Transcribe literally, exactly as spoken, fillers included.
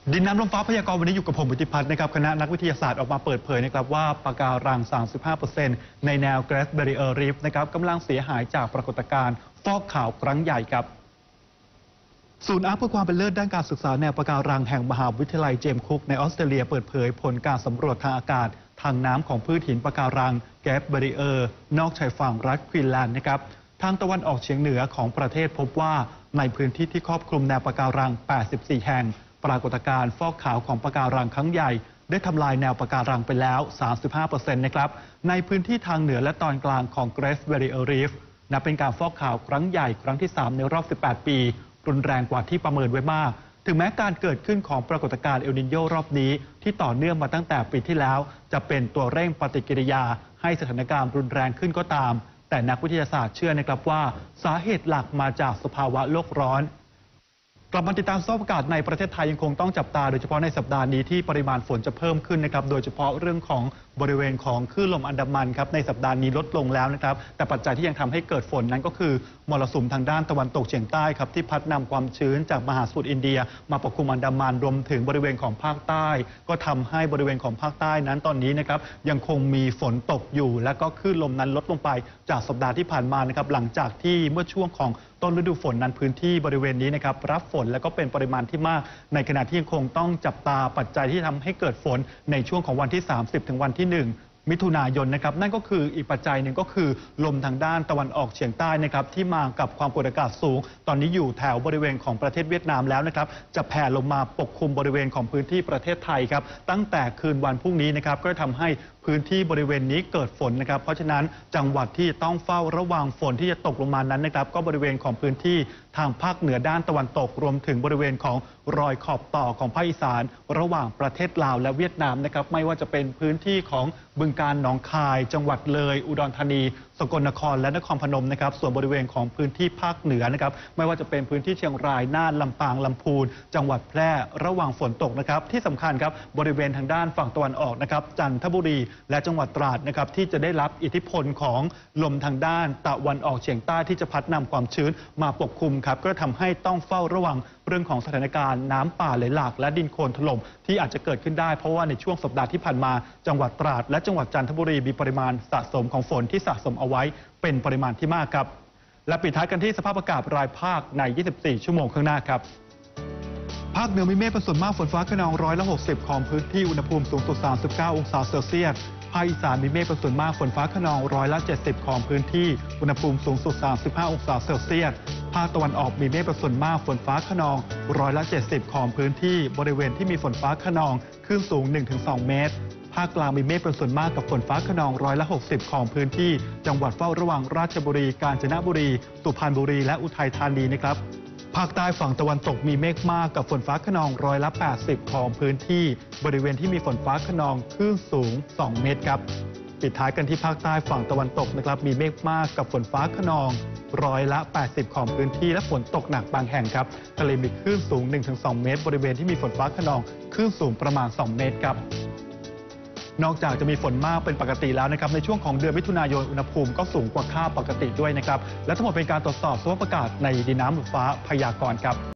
ดินน้ำลมฟ้าพยากรณ์วันนี้อยู่กับผมบุติพัฒน์นะครับคณะนักวิทยาศาสตร์ออกมาเปิดเผยนะครับว่าปะการัง สามสิบห้าเปอร์เซ็นต์ ในแนว Great Barrier Reef นะครับกำลังเสียหายจากปรากฏการณ์ฟอกขาวครั้งใหญ่ครับศูนย์อาร์คเพื่อความเป็นเลิศด้านการศึกษาแนวปะการังแห่งมหาวิทยาลัยเจมส์คุกในออสเตรเลียเปิดเผยผลการสำรวจทางอากาศทางน้ำของพืชหินปะการัง Great Barrier นอกชายฝั่งรัฐควีนแลนด์นะครับทางตะวันออกเฉียงเหนือของประเทศพบว่าในพื้นที่ที่ครอบคลุมแนวปะการัง แปดสิบสี่ แห่งปรากฏการณ์ฟอกขาวของปะการังครั้งใหญ่ได้ทำลายแนวปะการังไปแล้ว สามสิบห้าเปอร์เซ็นต์ นะครับในพื้นที่ทางเหนือและตอนกลางของ Great Barrier Reef นับเป็นการฟอกขาวครั้งใหญ่ครั้งที่สามในรอบสิบแปดปีรุนแรงกว่าที่ประเมินไว้มากถึงแม้การเกิดขึ้นของปรากฏการณ์เอลนิโญรอบนี้ที่ต่อเนื่องมาตั้งแต่ปีที่แล้วจะเป็นตัวเร่งปฏิกิริยาให้สถานการณ์รุนแรงขึ้นก็ตามแต่นักวิทยาศาสตร์เชื่อนะครับว่าสาเหตุหลักมาจากสภาวะโลกร้อนกลับมาติดตามสภาพอากาศในประเทศไทยยังคงต้องจับตาโดยเฉพาะในสัปดาห์นี้ที่ปริมาณฝนจะเพิ่มขึ้นนะครับโดยเฉพาะเรื่องของบริเวณของคลื่นลมอันดามันครับในสัปดาห์นี้ลดลงแล้วนะครับแต่ปัจจัยที่ยังทำให้เกิดฝนนั้นก็คือมรสุมทางด้านตะวันตกเฉียงใต้ครับที่พัดนำความชื้นจากมหาสมุทรอินเดียมาปกคลุมอันดามันรวมถึงบริเวณของภาคใต้ก็ทำให้บริเวณของภาคใต้นั้นตอนนี้นะครับยังคงมีฝนตกอยู่และก็คลื่นลมนั้นลดลงไปจากสัปดาห์ที่ผ่านมานะครับหลังจากที่เมื่อช่วงของต้นฤดูฝนนั้นพื้นที่บริเวณนี้นะครับรับฝนและก็เป็นปริมาณที่มากในขณะที่ยังคงต้องจับตาปัจจัยที่ทำให้เกิดฝนในช่วงของวันที่สามสิบถึงวันที่หนึ่งมิถุนายนนะครับนั่นก็คืออีกปัจจัยหนึ่งก็คือลมทางด้านตะวันออกเฉียงใต้นะครับที่มากับความกดอากาศสูงตอนนี้อยู่แถวบริเวณของประเทศเวียดนามแล้วนะครับจะแผ่ลงมาปกคลุมบริเวณของพื้นที่ประเทศไทยครับตั้งแต่คืนวันพรุ่งนี้นะครับก็จะทำให้พื้นที่บริเวณนี้เกิดฝนนะครับเพราะฉะนั้นจังหวัดที่ต้องเฝ้าระวังฝนที่จะตกลงมานั้นนะครับก็บริเวณของพื้นที่ทางภาคเหนือด้านตะวันตกรวมถึงบริเวณของรอยขอบต่อของภาคอีสานระหว่างประเทศลาวและเวียดนามนะครับไม่ว่าจะเป็นพื้นที่ของบึงกาฬหนองคายจังหวัดเลยอุดรธานีสกลนครและนครพนมนะครับส่วนบริเวณของพื้นที่ภาคเหนือนะครับไม่ว่าจะเป็นพื้นที่เชียงรายน่านลำปางลำพูนจังหวัดแพร่ระหว่างฝนตกนะครับที่สำคัญครับบริเวณทางด้านฝั่งตะวันออกนะครับจันทบุรีและจังหวัดตราดนะครับที่จะได้รับอิทธิพลของลมทางด้านตะวันออกเฉียงใต้ที่จะพัดนำความชื้นมาปกคลุมครับก็ทำให้ต้องเฝ้าระวังเรื่องของสถานการณ์น้ำป่าไหลหลากและดินโคลนถล่มที่อาจจะเกิดขึ้นได้เพราะว่าในช่วงสัปดาห์ที่ผ่านมาจังหวัดตราดและจังหวัดจันทบุรีมีปริมาณสะสมของฝนที่สะสมเอาไว้เป็นปริมาณที่มากครับและปิดท้ายกันที่สภาพอากาศรายภาคในยี่สิบสี่ชั่วโมงข้างหน้าครับภาคเหนือมีเมฆเป็นส่วนมากฝนฟ้าคะนองร้อยละหกสิบของพื้นที่อุณหภูมิสูงสุดสามสิบเก้าองศาเซลเซียสภาคอีสานมีเมฆเป็นส่วนมากฝนฟ้าคะนองร้อยละเจ็ดสิบของพื้นที่อุณหภูมิสูงสุดสามสิบห้าองศาเซลเซียสภาคตะวันออกมีเมฆเป็นส่วนมากฝนฟ้าคะนองร้อยละเจ็ดสิบของพื้นที่บริเวณที่มีฝนฟ้าคะนองคลื่นสูง หนึ่งถึงสอง เมตรภาคกลางมีเมฆเป็นส่วนมากกับฝนฟ้าคะนองร้อยละหกสิบของพื้นที่จังหวัดเฝ้าระวังราชบุรีกาญจนบุรีสุพรรณบุรีและอุทัยธานีนะครับภาคใต้ฝั่งตะวันตกมีเมฆมากกับฝนฟ้าคะนองร้อยละแปดสิบของพื้นที่บริเวณที่มีฝนฟ้าคะนองคลื่นสูงสองเมตรครับปิดท้ายกันที่ภาคใต้ฝั่งตะวันตกนะครับมีเมฆมากกับฝนฟ้าคะนองร้อยละแปดสิบของพื้นที่และฝนตกหนักบางแห่งครับทะเลมีคลื่นสูง หนึ่งถึงสอง เมตรบริเวณที่มีฝนฟ้าคะนองคลื่นสูงประมาณสองเมตรครับนอกจากจะมีฝนมากเป็นปกติแล้วนะครับในช่วงของเดือนมิถุนายนอุณหภูมิก็สูงกว่าค่าปกติด้วยนะครับและทั้งหมดเป็นการตรวจสอบสภาพอากาศในดินน้ำลมฟ้าพยากรณ์ครับ